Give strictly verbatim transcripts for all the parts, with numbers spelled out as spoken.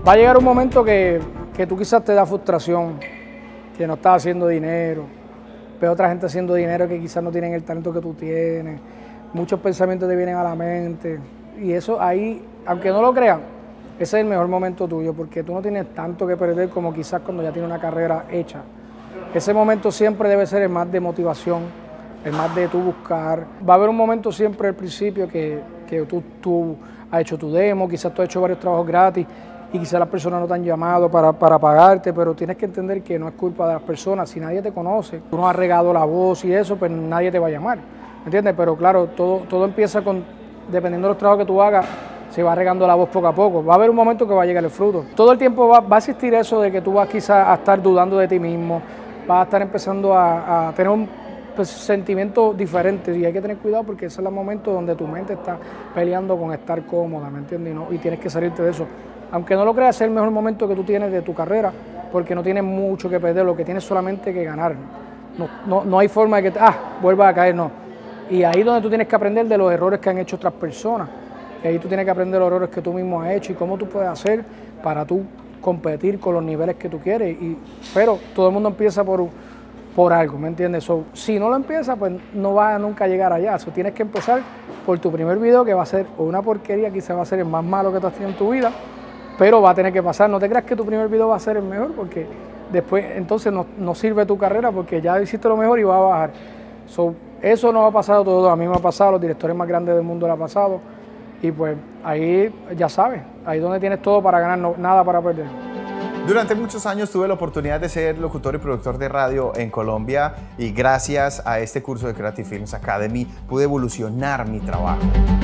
Va a llegar un momento que, que tú quizás te da frustración, que no estás haciendo dinero, ves a otra gente haciendo dinero que quizás no tienen el talento que tú tienes, muchos pensamientos te vienen a la mente y eso ahí, aunque no lo crean, ese es el mejor momento tuyo porque tú no tienes tanto que perder como quizás cuando ya tienes una carrera hecha. Ese momento siempre debe ser el más de motivación, el más de tú buscar. Va a haber un momento siempre al principio que, que tú, tú has hecho tu demo, quizás tú has hecho varios trabajos gratis y quizás las personas no te han llamado para, para pagarte, pero tienes que entender que no es culpa de las personas. Si nadie te conoce, tú no has regado la voz y eso, pues nadie te va a llamar, ¿me entiendes? Pero claro, todo, todo empieza con, dependiendo de los trabajos que tú hagas, se va regando la voz poco a poco. Va a haber un momento que va a llegar el fruto. Todo el tiempo va, va a existir eso de que tú vas quizás a estar dudando de ti mismo, vas a estar empezando a, a tener un pues, sentimiento diferente y hay que tener cuidado porque ese es el momento donde tu mente está peleando con estar cómoda, ¿me entiendes? Y, no, y tienes que salirte de eso. Aunque no lo creas, es el mejor momento que tú tienes de tu carrera porque no tienes mucho que perder, lo que tienes solamente que ganar. No, no, no hay forma de que, ah, vuelvas a caer, no. Y ahí es donde tú tienes que aprender de los errores que han hecho otras personas. Y ahí tú tienes que aprender los errores que tú mismo has hecho y cómo tú puedes hacer para tú competir con los niveles que tú quieres. Y, pero todo el mundo empieza por, por algo, ¿me entiendes? So, si no lo empiezas, pues no vas a nunca llegar allá. So, tienes que empezar por tu primer video, que va a ser una porquería, quizás va a ser el más malo que tú has tenido en tu vida, pero va a tener que pasar. No te creas que tu primer video va a ser el mejor, porque después entonces no, no sirve tu carrera, porque ya hiciste lo mejor y va a bajar. So, eso no ha pasado todo, a mí me ha pasado, a los directores más grandes del mundo le ha pasado. Y pues ahí ya sabes, ahí donde tienes todo para ganar, no, nada para perder. Durante muchos años tuve la oportunidad de ser locutor y productor de radio en Colombia y gracias a este curso de Creative Films Academy pude evolucionar mi trabajo.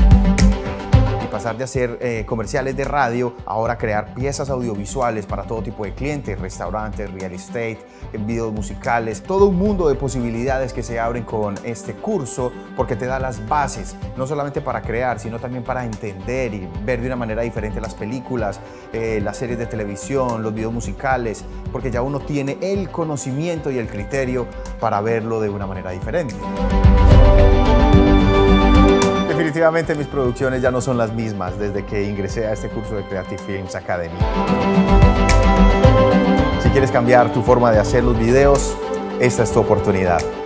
Y pasar de hacer eh, comerciales de radio, ahora crear piezas audiovisuales para todo tipo de clientes, restaurantes, real estate, videos musicales, todo un mundo de posibilidades que se abren con este curso porque te da las bases, no solamente para crear, sino también para entender y ver de una manera diferente las películas, eh, las series de televisión, los videos musicales, porque ya uno tiene el conocimiento y el criterio para verlo de una manera diferente. Definitivamente mis producciones ya no son las mismas desde que ingresé a este curso de Creative Films Academy. Si quieres cambiar tu forma de hacer los videos, esta es tu oportunidad.